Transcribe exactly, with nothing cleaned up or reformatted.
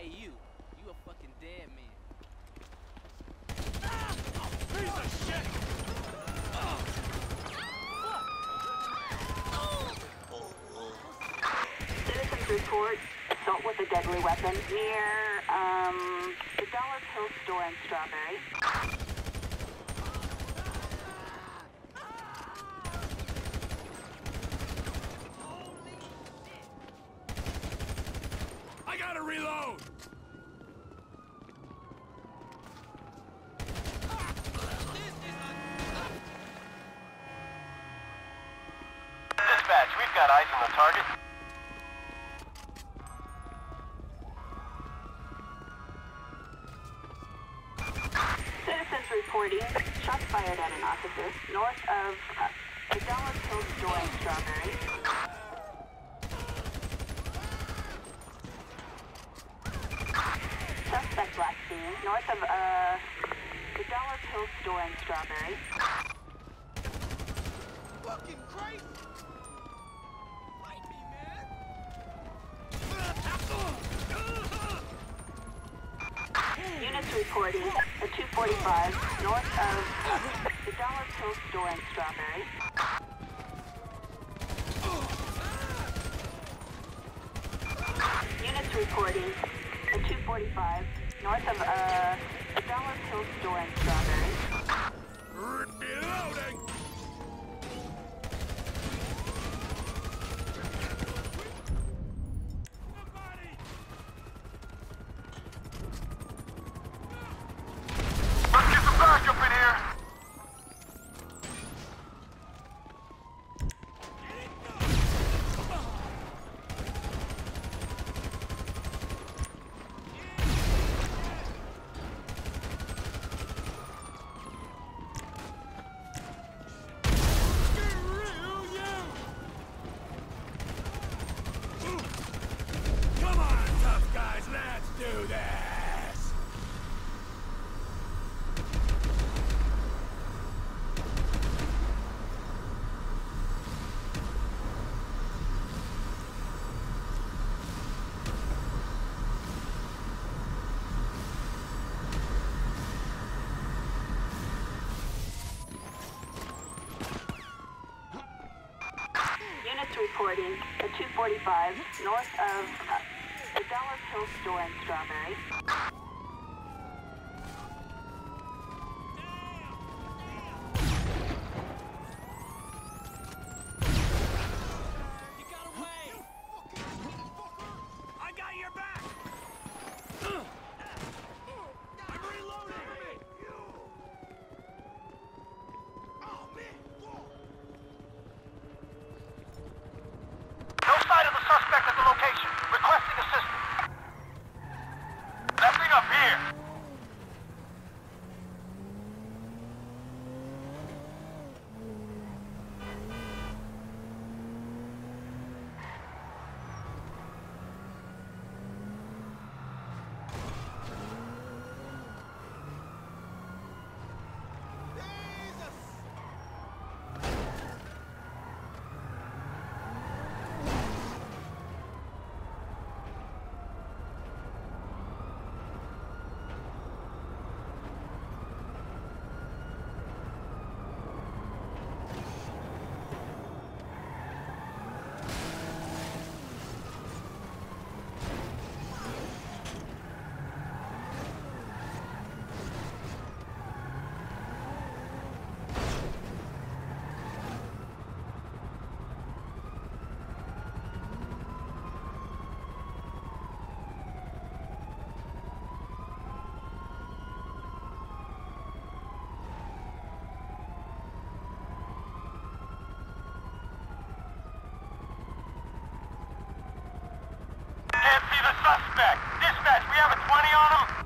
Hey, you. You a fucking dead man. Piece of shit! Citizens report assault with a deadly weapon near, um, the Dollar Hill store in Strawberry. I gotta reload! Dispatch, we've got eyes on the target. Citizens reporting shots fired at an officer north of uh, the Dollar Hill store in Strawberry. Suspect last seen north of uh, the Dollar Hill store in Strawberry. Fucking crazy! Fight me, man! Units reporting a two forty-five north of the Dollar Hill store in Strawberry. Units reporting a two forty-five north of uh, the Dollar Hill store in Strawberry. Reloading! Let's get some backup in here. Come on, tough guys, let's do this! Units reporting a two forty-five north of uh, the Dollar Hill store in Strawberry. You got away! I got your back! I'm reloading! Oh, man! No sight of the suspect at the location. Requesting assistance. Nothing up here. Can't see the suspect. Dispatch, we have a twenty on him.